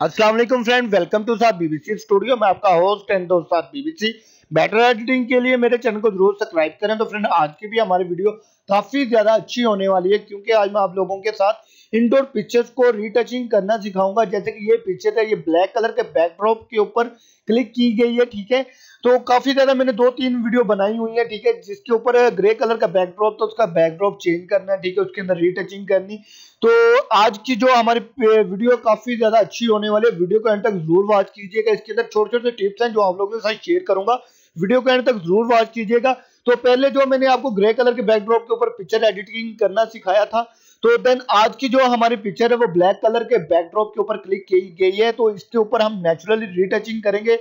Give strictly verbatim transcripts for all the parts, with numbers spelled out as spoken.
अस्सलाम वालेकुम friend, welcome to साथ बीबीसी स्टूडियो। मैं आपका होस्ट एंड दोस्त साथ बीबीसी। बेटर एडिटिंग के लिए मेरे चैनल को जरूर सब्सक्राइब करें। तो फ्रेंड, आज की भी हमारी वीडियो काफी ज्यादा अच्छी होने वाली है, क्योंकि आज मैं आप लोगों के साथ इंडोर पिक्चर्स को रीटचिंग करना सिखाऊंगा। जैसे कि ये पिक्चर है, ये ब्लैक कलर के बैकड्रॉप के ऊपर क्लिक की गई है, ठीक है। तो काफी ज्यादा मैंने दो तीन वीडियो बनाई हुई है, ठीक है, जिसके ऊपर ग्रे कलर का बैकड्रॉप, तो उसका बैकड्रॉप चेंज करना है, ठीक है, उसके अंदर रीटचिंग करनी। तो आज की जो हमारी वीडियो काफी ज्यादा अच्छी होने वाली है, वीडियो को एंड तक जरूर वॉच कीजिएगा। इसके अंदर छोटे छोटे टिप्स हैं जो आप लोगों के साथ शेयर करूंगा, वीडियो को एंड तक जरूर वॉच कीजिएगा। तो पहले जो मैंने आपको ग्रे कलर के बैकड्रॉप के ऊपर पिक्चर एडिटिंग करना सिखाया था, तो देन आज की जो हमारी पिक्चर है वो ब्लैक कलर के बैकड्रॉप के ऊपर क्लिक की गई है। तो इसके ऊपर हम नेचुरली रीटचिंग करेंगे,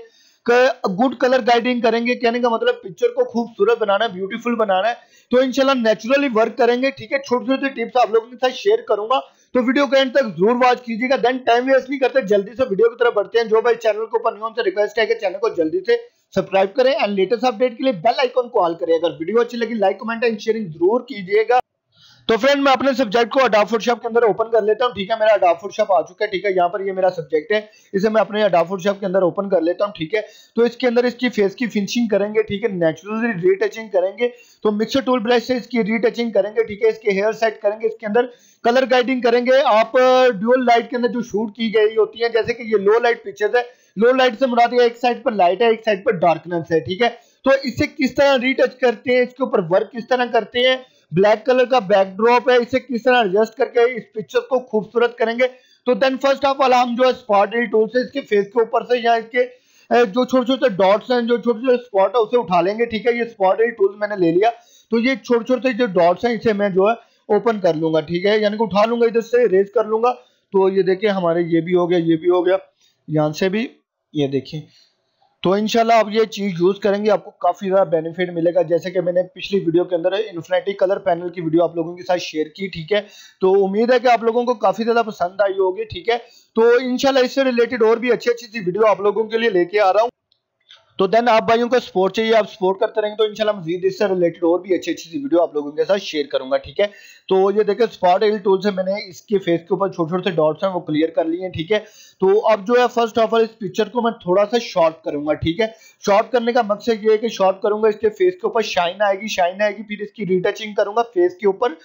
गुड कलर गाइडिंग करेंगे। कहने का मतलब पिक्चर को खूबसूरत बनाना है, ब्यूटीफुल बनाना है। तो इंशाल्लाह नेचुरली वर्क करेंगे, ठीक है। छोटे छोटे टिप्स आप लोगों के साथ शेयर करूंगा, तो वीडियो को एंड तक जरूर वॉच कीजिएगा। देन टाइम वेस्ट नहीं करते, जल्दी से वीडियो की तरफ बढ़ते हैं। जो भाई चैनल को न्यू उनसे रिक्वेस्ट है कि चैनल को जल्दी से सब्सक्राइब करें एंड लेटेस्ट अपडेट के लिए बेल आइकन को ऑल करें। अगर वीडियो अच्छी लगी लाइक कमेंट एंड शेयरिंग जरूर कीजिएगा। तो फ्रेंड, मैं अपने सब्जेक्ट को अडोब फोटोशॉप के अंदर ओपन कर लेता हूं, ठीक है। मेरा अडोब फोटोशॉप आ चुका है, ठीक है। यहाँ पर ये मेरा सब्जेक्ट है, इसे मैं अपने अडोब फोटोशॉप के अंदर ओपन कर लेता हूं, ठीक है। तो इसके अंदर इसकी फेस की फिनिशिंग करेंगे, ठीक है, नेचुरली रीटचिंग करेंगे। तो मिक्सर टूल ब्रश से इसकी रीटचिंग करेंगे, ठीक है। इसके हेयर सेट करेंगे, इसके अंदर कलर गाइडिंग करेंगे। आप ड्यूअल लाइट के अंदर जो शूट की गई होती है, जैसे कि ये लो लाइट पिक्चर्स है, लो लाइट से मुराद एक साइड पर लाइट है, एक साइड पर डार्कनेस है, ठीक है। तो इसे किस तरह रीटच करते हैं, इसके ऊपर वर्क किस तरह करते हैं, ब्लैक कलर का बैकड्रॉप है, इसे किस तरह एडजस्ट करके इस पिक्चर को खूबसूरत करेंगे। तो देन फर्स्ट ऑफ ऑल हम जो है स्पॉट टूल से इसके फेस के ऊपर से या इसके जो छोटे छोटे डॉट्स हैं, जो छोटे छोटे स्पॉट है, उसे उठा लेंगे, ठीक है। ये स्पॉट टूल मैंने ले लिया। तो ये छोटे छोटे जो डॉट्स हैं, इसे मैं जो है ओपन कर लूंगा, ठीक है, यानी कि उठा लूंगा, इधर से इरेज कर लूंगा। तो ये देखिए हमारे ये भी हो गया, ये भी हो गया, यहाँ से भी, ये देखिए। तो इंशाल्लाह आप ये चीज यूज करेंगे, आपको काफी ज्यादा बेनिफिट मिलेगा। जैसे कि मैंने पिछली वीडियो के अंदर इन्फिनिटी कलर पैनल की वीडियो आप लोगों के साथ शेयर की, ठीक है। तो उम्मीद है कि आप लोगों को काफी ज्यादा पसंद आई होगी, ठीक है। तो इंशाल्लाह इससे रिलेटेड और भी अच्छी अच्छी सी वीडियो आप लोगों के लिए लेके आ रहा हूँ। तो देन आप भाइयों को सपोर्ट चाहिए, आप सपोर्ट करते रहेंगे तो इंशाल्लाह मजीद इससे रिलेटेड और भी अच्छी अच्छी सी वीडियो आप लोगों के साथ शेयर करूंगा, ठीक है। तो ये देखिए स्पॉट एल टूल से मैंने इसके फेस के ऊपर छोटे छोटे डॉट्स हैं वो क्लियर कर लिए हैं, ठीक है। तो अब जो है फर्स्ट ऑफ ऑल इस पिक्चर को मैं थोड़ा सा शॉर्ट करूंगा, ठीक है। शॉर्ट करने का मकसद ये है कि शॉर्ट करूंगा, इसके फेस के ऊपर शाइन आएगी, शाइन आएगी, फिर इसकी रीटचिंग करूंगा, फेस के ऊपर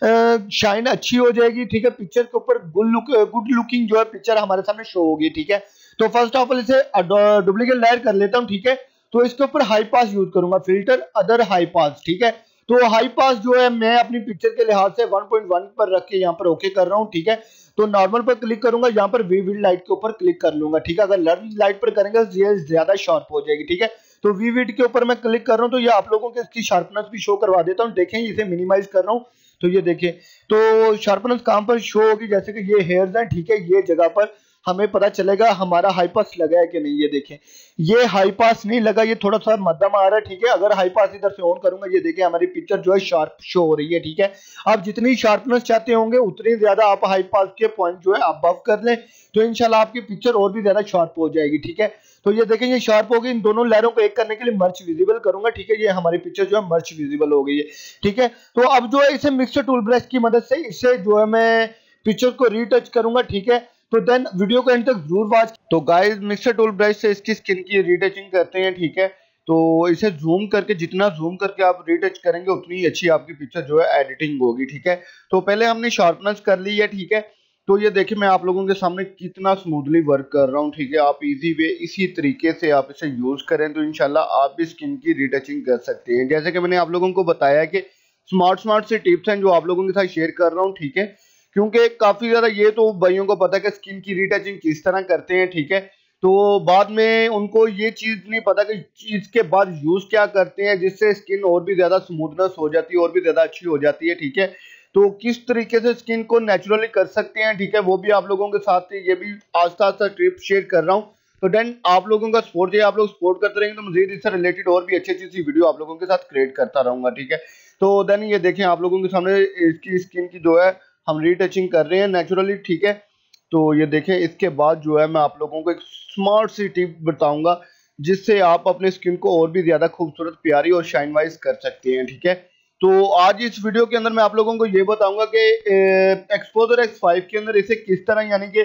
शाइन अच्छी हो जाएगी, ठीक है। पिक्चर के ऊपर गुड लुक गुड लुकिंग जो है पिक्चर हमारे सामने शो होगी, ठीक है। तो फर्स्ट ऑफ ऑल इसे डुप्लीकेट लेयर कर लेता हूँ, ठीक है। तो इसके ऊपर हाई पास यूज करूंगा, फिल्टर अदर हाई पास, ठीक है। तो हाई पास जो है मैं अपनी पिक्चर के लिहाज से वन पॉइंट वन पर रख के यहाँ पर ओके कर रहा हूँ, ठीक है। तो नॉर्मल पर क्लिक करूंगा, यहाँ पर विविड लाइट के ऊपर क्लिक कर लूंगा, ठीक है। अगर लर्न लाइट पर करेंगे तो ये ज्यादा शार्प हो जाएगी, ठीक है। तो विविड के ऊपर मैं क्लिक कर रहा हूँ, तो ये आप लोगों के इसकी शार्पनेस भी शो करवा देता हूँ। देखें, इसे मिनिमाइज कर रहा हूँ, तो ये देखिए। तो शार्पनेस कहां पर शो होगी, जैसे कि ये हेयर्स हैं, ठीक है, ये जगह पर हमें पता चलेगा हमारा हाई पास लगा है कि नहीं। ये देखें, ये हाई पास नहीं लगा, ये थोड़ा सा मध्यम आ रहा है, ठीक है। अगर हाई पास इधर से ऑन करूंगा, ये देखिए हमारी पिक्चर जो है शार्प शो हो रही है, ठीक है। आप जितनी शार्पनेस चाहते होंगे उतनी ज्यादा आप हाई पास के पॉइंट जो है आप बफ कर लें, तो इंशाल्लाह आपकी पिक्चर और भी ज्यादा शार्प हो जाएगी, ठीक है। तो ये देखें, ये शार्प हो गई। इन दोनों लेयरों को एक करने के लिए मर्च विजिबल करूंगा, ठीक है। ये हमारी पिक्चर जो है मर्च विजिबल हो गई है, ठीक है। तो अब जो है इसे मिक्सर टूल ब्रश की मदद से इसे जो है मैं पिक्चर को रीटच करूंगा, ठीक है। तो देन वीडियो को एंड तक जरूर वॉच। तो गाइस, मिक्सर टूल ब्रश से इसकी स्किन की रीटचिंग करते हैं, ठीक है। तो इसे जूम करके, जितना जूम करके आप रीटच करेंगे उतनी अच्छी आपकी पिक्चर जो है एडिटिंग होगी, ठीक है। तो पहले हमने शार्पनेस कर ली है, ठीक है। तो ये देखिए मैं आप लोगों के सामने कितना स्मूथली वर्क कर रहा हूँ, ठीक है। आप इजी वे इसी तरीके से आप इसे यूज करें तो इंशाल्लाह आप भी स्किन की रीटचिंग कर सकते हैं। जैसे कि मैंने आप लोगों को बताया कि स्मार्ट स्मार्ट से टिप्स हैं जो आप लोगों के साथ शेयर कर रहा हूँ, ठीक है। क्योंकि काफी ज्यादा ये तो भाइयों को पता है कि स्किन की रीटचिंग किस तरह करते हैं, ठीक है। तो बाद में उनको ये चीज नहीं पता कि चीज के बाद यूज क्या करते हैं, जिससे स्किन और भी ज्यादा स्मूथनेस हो जाती है, और भी ज्यादा अच्छी हो जाती है, ठीक है। तो किस तरीके से स्किन को नेचुरली कर सकते हैं, ठीक है, वो भी आप लोगों के साथ ये भी आस्ता आस्ता टिप शेयर कर रहा हूँ। तो देन आप लोगों का सपोर्ट चाहिए, आप लोग सपोर्ट करते रहेंगे तो मजीद इससे रिलेटेड और भी अच्छी अच्छी सी वीडियो आप लोगों के साथ क्रिएट करता रहूंगा, ठीक है। तो देन ये देखें आप लोगों के सामने इसकी स्किन की जो है हम रीटचिंग कर रहे हैं नेचुरली, ठीक है। तो ये देखें, इसके बाद जो है मैं आप लोगों को एक स्मार्ट सी टिप बताऊंगा जिससे आप अपने स्किन को और भी ज्यादा खूबसूरत, प्यारी और शाइन वाइज कर सकते हैं, ठीक है। तो आज इस वीडियो के अंदर मैं आप लोगों को ये बताऊंगा कि एक्सपोजर एक्स फाइव के अंदर इसे किस तरह यानी कि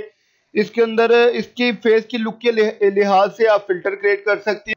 इसके अंदर इसकी फेस की लुक के लिहाज से आप फिल्टर क्रिएट कर सकती हैं।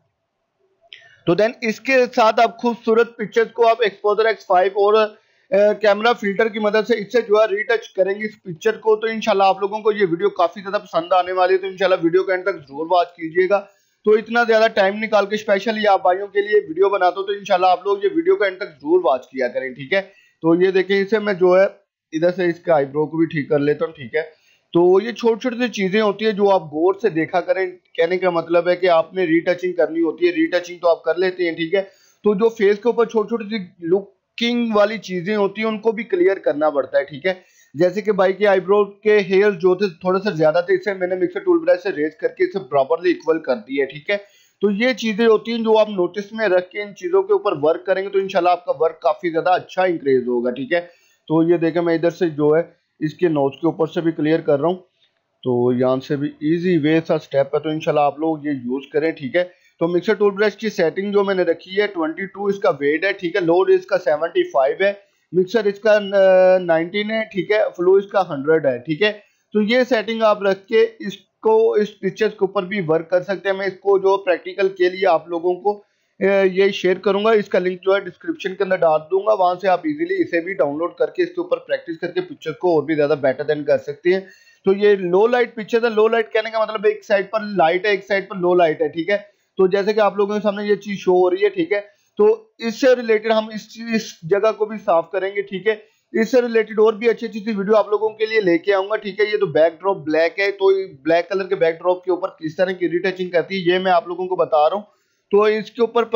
तो देन इसके साथ आप खूबसूरत पिक्चर्स को आप एक्सपोजर एक्स फाइव और कैमरा फिल्टर की मदद से इससे जो है रीटच करेंगे इस पिक्चर को। तो इंशाल्लाह आप लोगों को ये वीडियो काफी ज्यादा पसंद आने वाली है, तो इंशाल्लाह वीडियो के एंड तक जरूर वॉच कीजिएगा। तो इतना ज्यादा टाइम निकाल के स्पेशली आप भाइयों के लिए वीडियो बनाता हूँ, तो इंशाल्लाह आप लोग ये वीडियो के एंड तक जरूर वॉच किया करें, ठीक है। तो ये देखें, इसे मैं जो है इधर से इसके आईब्रो को भी ठीक कर लेता हूँ, ठीक है। तो ये छोटी छोटी सी चीजें होती है जो आप गौर से देखा करें। कहने का मतलब है कि आपने रीटचिंग करनी होती है, रीटचिंग तो आप कर लेते हैं, ठीक है। तो जो फेस के ऊपर छोटी छोटी सी लुकिंग वाली चीजें होती हैं उनको भी क्लियर करना पड़ता है, ठीक है। जैसे कि भाई के आईब्रो के हेयर जो थे थोड़े से ज्यादा थे, इसे मैंने मिक्सर टूल ब्रश से रेज करके इसे प्रॉपरली इक्वल कर दिया है, ठीक है। तो ये चीजें होती हैं जो आप नोटिस में रख के इन चीजों के ऊपर वर्क करेंगे तो इंशाल्लाह आपका वर्क काफी ज्यादा अच्छा इंक्रीज होगा, ठीक है। तो ये देखें, मैं इधर से जो है इसके नोज के ऊपर से भी क्लियर कर रहा हूँ। तो यहाँ से भी इजी वे सा स्टेप है, तो इंशाल्लाह आप लोग ये यूज करें, ठीक है। तो मिक्सर टूल ब्रश की सेटिंग जो मैंने रखी है बाईस इसका वेट है, ठीक है। लोड इसका पचहत्तर है, मिक्सर इसका नाइनटीन है, ठीक है। फ्लो इसका हंड्रेड है, ठीक है। तो ये सेटिंग आप रख के इसको इस पिक्चर्स के ऊपर भी वर्क कर सकते हैं। मैं इसको जो प्रैक्टिकल के लिए आप लोगों को ये शेयर करूंगा, इसका लिंक जो है डिस्क्रिप्शन के अंदर डाल दूंगा, वहां से आप इजीली इसे भी डाउनलोड करके इसके ऊपर प्रैक्टिस करके पिक्चर को और भी ज्यादा बेटर देन कर सकते हैं। तो ये लो लाइट पिक्चर है। लो लाइट कहने का मतलब एक साइड पर लाइट है, एक साइड पर लो लाइट है, ठीक है। तो जैसे कि आप लोगों के सामने ये चीज शो हो रही है, ठीक है। तो इससे रिलेटेड हम इस इस जगह को भी साफ करेंगे, ठीक है। इससे रिलेटेड और भी अच्छी अच्छी वीडियो आप लोगों के लिए लेके आऊंगा, ठीक है। ये तो बैकड्रॉप ब्लैक है, तो ब्लैक कलर के बैकड्रॉप के ऊपर किस तरह की रिटचिंग करती है ये मैं आप लोगों को बता रहा हूँ। तो इसके ऊपर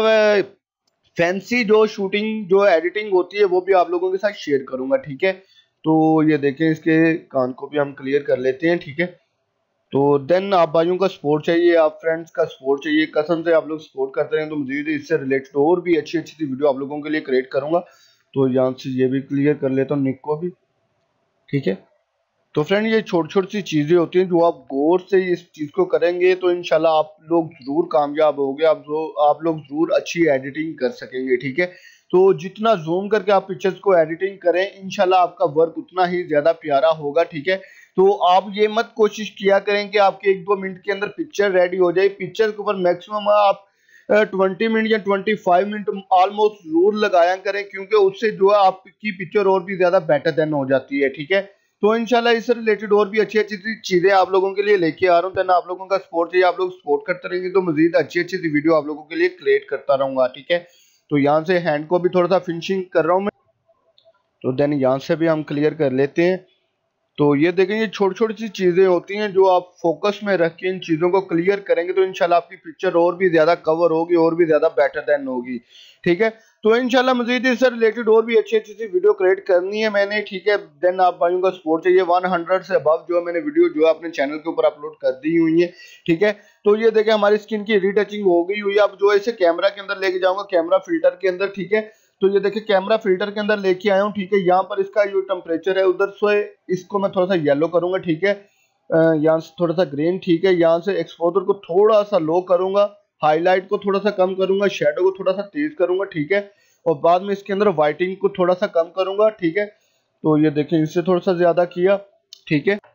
फैंसी जो शूटिंग जो एडिटिंग होती है वो भी आप लोगों के साथ शेयर करूंगा, ठीक है। तो ये देखें, इसके कान को भी हम क्लियर कर लेते हैं, ठीक है। तो देन आप भाइयों का सपोर्ट चाहिए, आप फ्रेंड्स का सपोर्ट चाहिए, कसम से आप लोग सपोर्ट करते रहें तो मजीद इससे रिलेटेड और भी अच्छी अच्छी वीडियो आप लोगों के लिए क्रिएट करूंगा। तो यहाँ से ये भी क्लियर कर लेता हूँ निक को भी, ठीक है। तो फ्रेंड ये छोटी छोटी सी चीजें होती हैं जो आप गौर से इस चीज को करेंगे तो इंशाल्लाह आप लोग जरूर कामयाब होंगे, आप जो आप लोग जरूर अच्छी एडिटिंग कर सकेंगे, ठीक है। तो जितना जूम करके आप पिक्चर्स को एडिटिंग करें इंशाल्लाह आपका वर्क उतना ही ज्यादा प्यारा होगा, ठीक है। तो आप ये मत कोशिश किया करें कि आपके एक दो मिनट के अंदर पिक्चर रेडी हो जाए। पिक्चर के ऊपर मैक्सिमम आप ट्वेंटी मिनट या ट्वेंटी फाइव मिनट ऑलमोस्ट जरूर लगाया करें, क्योंकि उससे जो है आपकी पिक्चर और भी ज्यादा बेटर देन हो जाती है, ठीक है। तो इंशाल्लाह इससे रिलेटेड और भी अच्छी अच्छी चीजें आप लोगों के लिए लेके आ रहा हूँ। देन आप लोगों का सपोर्ट चाहिए, आप लोग सपोर्ट करते रहेंगे तो मजीद अच्छी अच्छी वीडियो आप लोगों के लिए क्रिएट करता रहूंगा, ठीक है। तो यहाँ से हैंड को भी थोड़ा सा फिनिशिंग कर रहा हूँ मैं, तो देन यहाँ से भी हम क्लियर कर लेते हैं। तो ये देखें, ये छोटी छोटी सी चीजें होती हैं जो आप फोकस में रख के इन चीजों को क्लियर करेंगे तो इंशाल्लाह आपकी पिक्चर और भी ज्यादा कवर होगी और भी ज्यादा बेटर देन होगी, ठीक है। तो इंशाल्लाह मजीद इससे रिलेटेड और भी अच्छी अच्छी सी वीडियो क्रिएट करनी है मैंने, ठीक है। देन आप भाइयों का सपोर्ट चाहिए, सौ से अबव जो मैंने वीडियो जो है अपने चैनल के ऊपर अपलोड कर दी हुई है, ठीक है। तो ये देखें, हमारी स्किन की रीटचिंग हो गई हुई है। अब जो है इसे कैमरा के अंदर लेके जाऊंगा, कैमरा फिल्टर के अंदर, ठीक है। तो ये देखिए कैमरा फिल्टर के अंदर लेके आया हूँ, ठीक है। यहाँ पर इसका जो टेम्परेचर है उधर से इसको मैं थोड़ा सा येलो करूंगा, ठीक है। यहाँ से थोड़ा सा ग्रीन, ठीक है। यहाँ से एक्सपोजर को थोड़ा सा लो करूंगा, हाईलाइट को थोड़ा सा कम करूंगा, शेडो को थोड़ा सा तेज करूंगा, ठीक है। और बाद में इसके अंदर व्हाइटिंग को थोड़ा सा कम करूंगा, ठीक है। तो ये देखें, इससे थोड़ा सा ज्यादा किया, ठीक है।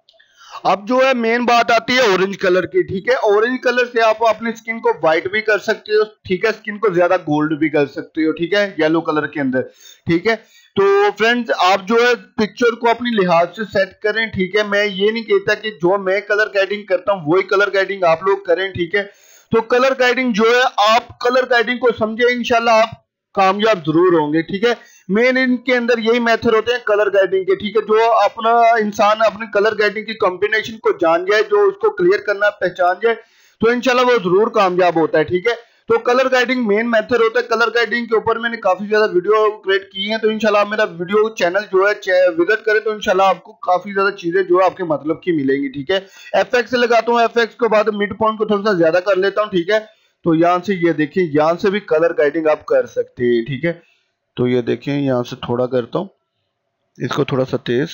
अब जो है मेन बात आती है ऑरेंज कलर की, ठीक है। ऑरेंज कलर से आप अपनी स्किन को व्हाइट भी कर सकते हो, ठीक है। स्किन को ज्यादा गोल्ड भी कर सकते हो, ठीक है, येलो कलर के अंदर, ठीक है। तो फ्रेंड्स आप जो है पिक्चर को अपनी लिहाज से सेट करें, ठीक है। मैं ये नहीं कहता कि जो मैं कलर गाइडिंग करता हूँ वही कलर गाइडिंग आप लोग करें, ठीक है। तो कलर गाइडिंग जो है आप कलर गाइडिंग को समझे, इंशाल्लाह आप कामयाब जरूर होंगे, ठीक है। मेन इनके अंदर यही मेथड होते हैं कलर गाइडिंग के, ठीक है। जो अपना इंसान अपने कलर गाइडिंग की कॉम्बिनेशन को जान जाए, जो उसको क्लियर करना पहचान जाए, तो इंशाल्लाह वो जरूर कामयाब होता है, ठीक है। तो कलर गाइडिंग मेन मेथड होता है। कलर गाइडिंग के ऊपर मैंने काफी ज्यादा वीडियो क्रिएट की हैं, तो इंशाल्लाह मेरा वीडियो चैनल जो है विजिट करें तो इंशाल्लाह आपको काफी ज्यादा चीजें जो है आपके मतलब की मिलेंगी, ठीक है। एफएक्स लगाता हूँ, एफएक्स के बाद मिड पॉइंट को थोड़ा सा ज्यादा कर लेता हूँ, ठीक है। तो यहाँ से ये देखिए, यहाँ से भी कलर गाइडिंग आप कर सकते हैं, ठीक है। तो ये देखें, यहाँ से थोड़ा करता हूँ, इसको थोड़ा सा तेज,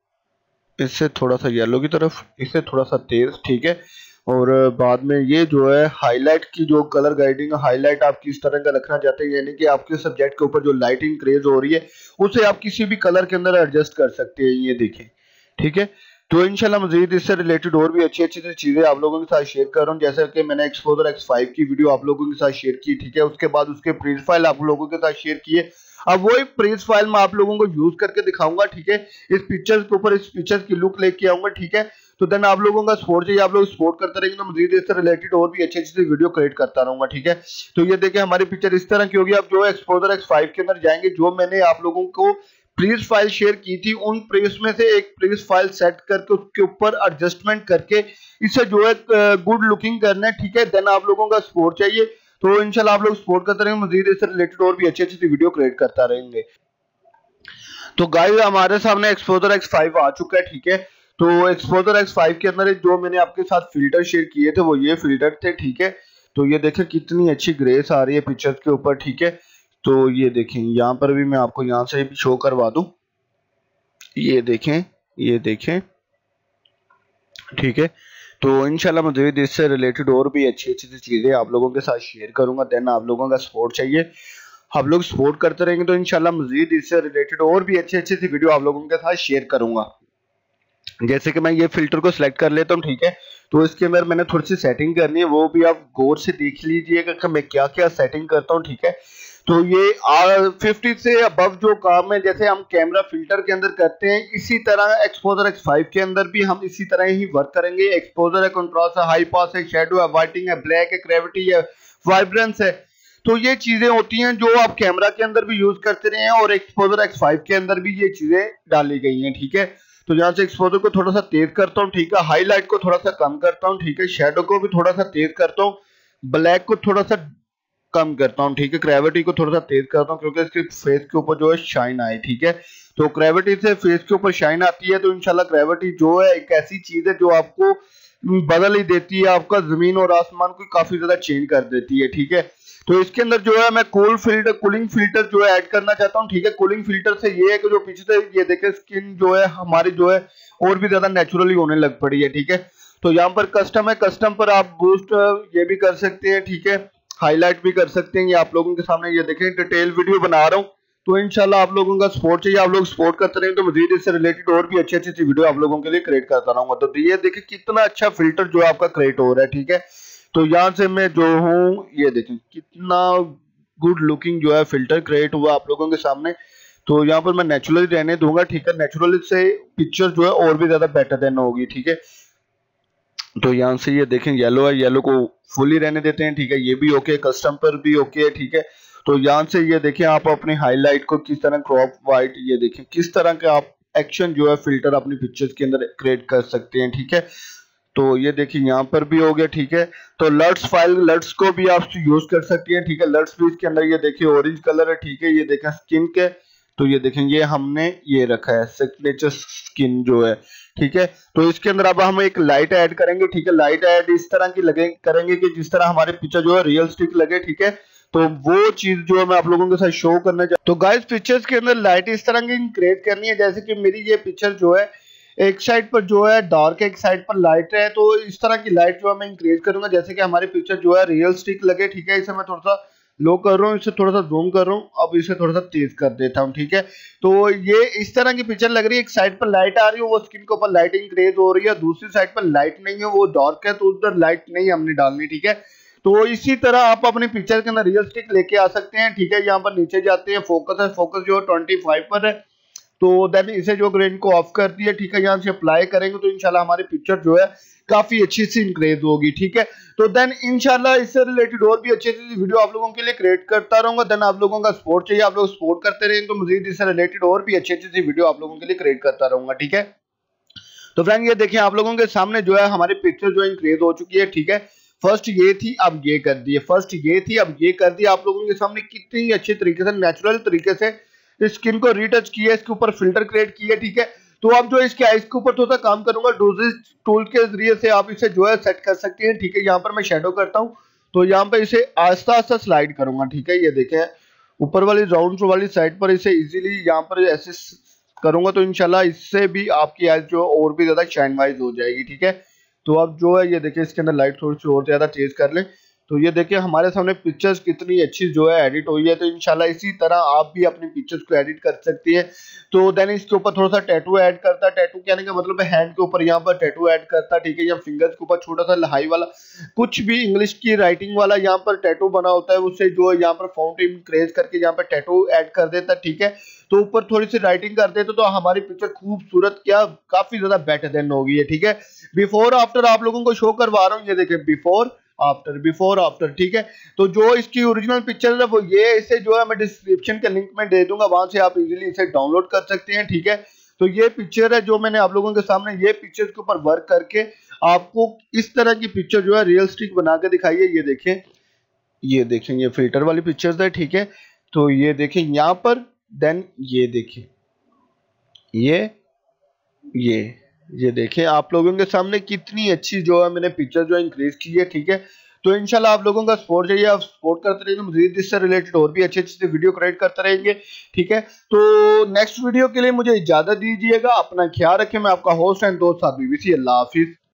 इससे थोड़ा सा येलो की तरफ, इससे थोड़ा सा तेज, ठीक है। और बाद में ये जो है हाईलाइट की जो कलर गाइडिंग, हाईलाइट आप किस तरह का रखना चाहते हैं, यानी कि आपके सब्जेक्ट के ऊपर जो लाइटिंग क्रेज हो रही है उसे आप किसी भी कलर के अंदर एडजस्ट कर सकते हैं, ये देखें, ठीक है। तो इंशाल्लाह मजीद इससे रिलेटेड और भी अच्छी अच्छी चीजें आप लोगों के साथ शेयर कर रहा हूँ, जैसे कि मैंने एक्सपोजर एक्स फाइव की वीडियो आप लोगों के साथ शेयर की, ठीक है। उसके बाद उसके प्रीज फाइल आप लोगों के साथ शेयर किए। अब वही प्रीज फाइल मैं आप लोगों को यूज करके दिखाऊंगा, ठीक है। इस पिक्चर के ऊपर इस पिक्चर की लुक लेके आऊंगा, ठीक है। तो देन आप लोगों का सपोर्ट चाहिए, आप लोग सपोर्ट करते रहेंगे तो मजीद इससे रिलेटेड और भी अच्छी अच्छी वीडियो क्रिएट करता रहूंगा, ठीक है। तो ये देखिए हमारी पिक्चर इस तरह की होगी। अब जो एक्सपोजर एक्स फाइव के अंदर जाएंगे, जो मैंने आप लोगों को प्रीस फाइल शेयर की थी, उन प्रीस में से एक प्रीस फाइल सेट करके उसके ऊपर एडजस्टमेंट करके इसे जो है गुड लुकिंग करना है, ठीक है। देन आप लोगों का सपोर्ट चाहिए, तो इंशाल्लाह आप लोग सपोर्ट करते रहेंगे, मजीद इससे रिलेटेड और भी अच्छी अच्छी वीडियो क्रिएट करता रहेंगे। तो गाइस हमारे सामने एक्सपोजर एक्स फाइव आ चुका है, ठीक है। तो एक्सपोजर एक्स फाइव के अंदर जो मैंने आपके साथ फिल्टर शेयर किए थे वो ये फिल्टर थे, ठीक है। तो ये देखें कितनी अच्छी ग्रेस आ रही है पिक्चर्स के ऊपर, ठीक है। तो ये देखें यहाँ पर भी मैं आपको यहाँ से भी शो करवा दूं, ये देखें ये देखें, ठीक है। तो इंशाल्लाह मज़ीद इससे रिलेटेड और भी अच्छी अच्छी चीज़ें आप लोगों के साथ शेयर करूंगा। देन आप लोगों का सपोर्ट चाहिए, आप लोग सपोर्ट करते रहेंगे तो इंशाल्लाह मज़ीद इससे रिलेटेड और भी अच्छी अच्छी सी वीडियो आप लोगों के साथ शेयर करूंगा। जैसे कि मैं ये फिल्टर को सिलेक्ट कर लेता हूँ, ठीक है। तो इसके अंदर मैंने थोड़ी सी सेटिंग करनी है, वो भी आप गौर से देख लीजिएगा कि मैं क्या क्या सेटिंग करता हूँ, ठीक है। तो ये फिफ्टी से अबव जो काम है, जैसे हम कैमरा फिल्टर के अंदर करते हैं, इसी तरह एक्सपोजर एक्स फाइव के अंदर भी हम इसी तरह ही वर्क करेंगे। एक्सपोजर है, कंट्रास्ट है, हाई पास है, शेडो है, वाइटिंग है, ब्लैक है, ग्रेविटी है, वाइब्रेंस है। तो ये चीजें होती हैं जो आप कैमरा के अंदर भी यूज करते रहे हैं और एक्सपोजर एक्स फाइव के अंदर भी ये चीजें डाली गई हैं, ठीक है। तो यहाँ से एक्सपोजर को थोड़ा सा तेज करता हूँ, ठीक है। हाईलाइट को थोड़ा सा कम करता हूँ, ठीक है। शेडो को भी थोड़ा सा तेज करता हूँ, ब्लैक को थोड़ा सा कम करता हूँ, ठीक है। ग्रेविटी को थोड़ा सा तेज करता हूँ क्योंकि इसके फेस के ऊपर जो है शाइन आए, ठीक है। तो ग्रेविटी से फेस के ऊपर शाइन आती है, तो इंशाल्लाह ग्रेविटी जो है एक ऐसी चीज है जो आपको बदल ही देती है, आपका जमीन और आसमान को काफी ज्यादा चेंज कर देती है, ठीक है। तो इसके अंदर जो है मैं कूल फिल्टर कूलिंग फिल्टर जो है ऐड करना चाहता हूँ, ठीक है। कूलिंग फिल्टर से ये है कि जो पीछे से ये देखे स्किन जो है हमारी जो है और भी ज्यादा नेचुरली होने लग पड़ी है, ठीक है। तो यहाँ पर कस्टम है, कस्टम पर आप बूस्ट ये भी कर सकते हैं, ठीक है। हाईलाइट भी कर सकते हैं। ये आप लोगों के सामने ये देखें डिटेल वीडियो बना रहा हूँ, तो इंशाल्लाह आप लोगों का सपोर्ट चाहिए, आप लोग सपोर्ट करते रहें तो मजीद इससे रिलेटेड और भी अच्छी अच्छी वीडियो आप लोगों के लिए क्रिएट करता रहूंगा। तो ये देखिए कितना अच्छा फिल्टर जो है आपका क्रिएट हो रहा है, ठीक है। तो यहाँ से मैं जो हूँ ये देखें कितना गुड लुकिंग जो है फिल्टर क्रिएट हुआ आप लोगों के सामने। तो यहाँ पर मैं नेचुरली रहने दूंगा, ठीक है। नेचुरली से पिक्चर जो है और भी ज्यादा बेटर देन होगी, ठीक है। तो यहाँ से ये देखें येलो है, येलो को फुली रहने देते हैं, ठीक है। ये भी ओके, कस्टम पर भी ओके है, ठीक है। तो यहाँ से ये देखें आप अपने हाईलाइट को किस तरह क्रॉप वाइट, ये देखें किस तरह के आप एक्शन जो है फिल्टर अपनी पिक्चर्स के अंदर क्रिएट कर सकते हैं, ठीक है। तो ये देखिए यहाँ पर भी हो गया, ठीक है। तो लट्स फाइल लट्स को भी आप यूज कर सकती हैं, ठीक है। लट्स भी इसके अंदर ये देखिए ऑरेंज कलर है, ठीक है। ये देखें स्किन के, तो ये देखें ये हमने ये रखा है सिग्नेचर स्किन जो है, ठीक है। तो इसके अंदर अब हम एक लाइट ऐड करेंगे, ठीक है। लाइट ऐड इस तरह की लगे करेंगे कि जिस तरह हमारे पिक्चर जो है रियलिस्टिक लगे, ठीक है। तो वो चीज जो है मैं आप लोगों के साथ शो करना चाहता हूं। तो गाइस पिक्चर्स के अंदर लाइट इस तरह की क्रिएट करनी है, जैसे कि मेरी ये पिक्चर जो है एक साइड पर जो है डार्क है, एक साइड पर लाइट है। तो इस तरह की लाइट जो है मैं इंक्रीज करूंगा जैसे कि हमारी पिक्चर जो है रियलिस्टिक लगे, ठीक है। इसे मैं थोड़ा सा लो कर रहा हूँ, इसे थोड़ा सा जूम कर रहा हूँ, अब इसे थोड़ा सा तेज कर देता हूँ, ठीक है। तो ये इस तरह की पिक्चर लग रही है, एक साइड पर लाइट आ रही है, वो स्किन के ऊपर लाइटिंग इंक्रीज हो रही है, दूसरी साइड पर लाइट नहीं है, वो डार्क है, तो उधर लाइट नहीं हमने डालनी, ठीक है। तो इसी तरह आप अपनी पिक्चर के अंदर रियलिस्टिक लेके आ सकते हैं, ठीक है। यहाँ पर नीचे जाते हैं, फोकस है, फोकस जो है ट्वेंटी फाइव पर है। तो देन इसे जो ग्रेन को ऑफ कर दिया, ठीक है। यहाँ से अप्लाई करेंगे तो इंशाल्लाह हमारी पिक्चर जो है काफी अच्छी सी इंक्रीज होगी, ठीक है। तो देन इंशाल्लाह इससे रिलेटेड और भी अच्छी अच्छी वीडियो आप लोगों के लिए क्रिएट करता रहूंगा। देन आप लोगों का सपोर्ट चाहिए, आप लोग सपोर्ट करते रहेंगे तो मजीद इससे रिलेटेड और भी अच्छी अच्छी वीडियो आप लोगों के लिए क्रिएट करता रहूंगा, ठीक है। तो फ्रेंड ये देखिए आप लोगों के सामने जो है हमारी पिक्चर जो है इंक्रीज हो चुकी है, ठीक है। फर्स्ट ये थी, अब ये कर दी है, फर्स्ट ये थी, अब ये कर दिया। आप लोगों के सामने कितनी अच्छी तरीके से नेचुरल तरीके से स्किन को रीटच किया, इसके ऊपर फिल्टर क्रिएट किया, ठीक है। तो अब जो इसके आइज के ऊपर थोड़ा सा काम करूंगा, डोजेस टूल के जरिए से आप इसे जो है सेट कर सकते हैं, ठीक है। यहाँ पर मैं शेडो करता हूँ, तो यहाँ पर इसे आस्ता आस्ता स्लाइड करूंगा, ठीक है। ये देखें ऊपर वाली राउंड वाली साइड पर इसे इजीली यहाँ पर ऐसे करूंगा, तो इंशाल्लाह इससे भी आपकी आइज जो और भी ज्यादा शाइन वाइज हो जाएगी, ठीक है। तो अब जो है ये देखिए इसके अंदर लाइट थोड़ी सी और ज्यादा तेज कर लें, तो ये देखिए हमारे सामने पिक्चर्स कितनी अच्छी जो है एडिट हुई है। तो इंशाल्लाह इसी तरह आप भी अपनी पिक्चर्स को एडिट कर सकती है। तो देन इसके ऊपर थोड़ा सा टैटू ऐड करता है। टैटू कहने का मतलब है हैंड के ऊपर यहाँ पर टैटू ऐड करता है, ठीक है, या फिंगर्स के ऊपर छोटा सा लहाई वाला कुछ भी इंग्लिश की राइटिंग वाला यहाँ पर टैटू बना होता है, उससे जो है यहाँ पर फाउंटेन क्रेज करके यहाँ पर टैटू ऐड कर देता है, ठीक है। तो ऊपर थोड़ी सी राइटिंग कर देते तो हमारी पिक्चर खूबसूरत क्या काफी ज्यादा बेटर देन होगी, ठीक है। बिफोर आफ्टर आप लोगों को शो करवा रहा हूँ, ये देखें बिफोर आफ्टर बिफोर आफ्टर, ठीक है। तो जो इसकी ओरिजिनल पिक्चर है वो ये, इसे जो है मैं डिस्क्रिप्शन के लिंक में दे दूंगा, वहां से आप इजीली इसे डाउनलोड कर सकते हैं, ठीक है। तो ये पिक्चर है जो मैंने आप लोगों के सामने ये पिक्चर के ऊपर वर्क करके आपको इस तरह की पिक्चर जो है रियलिस्टिक बना के दिखाई है। ये देखें, ये देखें, ये फिल्टर वाली पिक्चर्स है, ठीक है। तो ये देखें यहाँ पर, देन ये देखें, ये ये ये देखें आप लोगों के सामने कितनी अच्छी जो है मैंने पिक्चर जो इंक्रीज की है, ठीक है। तो इंशाल्लाह आप लोगों का सपोर्ट चाहिए, आप सपोर्ट करते रहेंगे, मजीद इससे रिलेटेड और भी अच्छे अच्छे वीडियो क्रिएट करते रहेंगे, ठीक है। तो नेक्स्ट वीडियो के लिए मुझे इजाजत दीजिएगा, अपना ख्याल रखें। मैं आपका होस्ट एंड दोस्त साबिर बीबीसी। अल्लाह हाफिज।